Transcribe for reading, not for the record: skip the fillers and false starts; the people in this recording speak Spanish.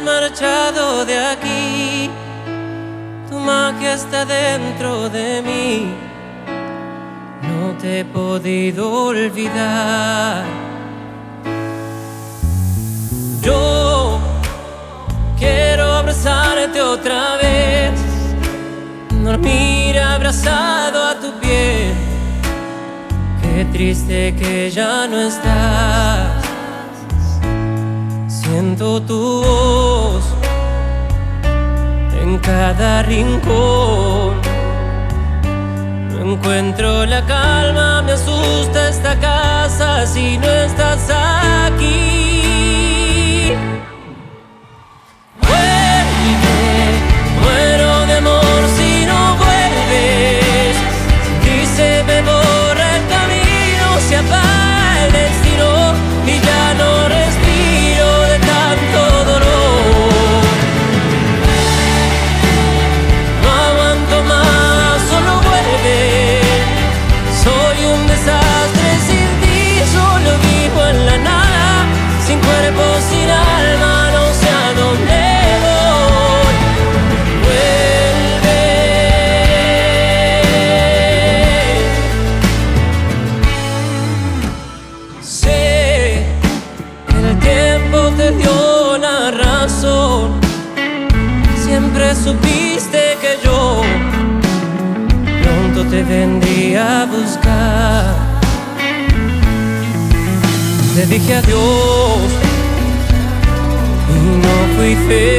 marchado de aquí, tu magia está dentro de mí. No te he podido olvidar. Yo quiero abrazarte otra vez, dormir abrazado a tu piel. Qué triste que ya no estás. Siento tu voz en cada rincón. No encuentro la calma, me asusta esta casa si no estás aquí. Vuelve, muero de amor si no vuelves. Sin ti se me borra el camino, se apaga el destino y ya no respiro de tanto dolor. No aguanto más, solo vuelve. Soy un desastre sin ti, solo vivo en la nada, sin cuerpo, sin alma, no sé a dónde voy. Vuelve. Sé que el tiempo te dio la razón. Siempre supiste que yo pronto te vendría a buscar. Te dije adiós y no fui feliz.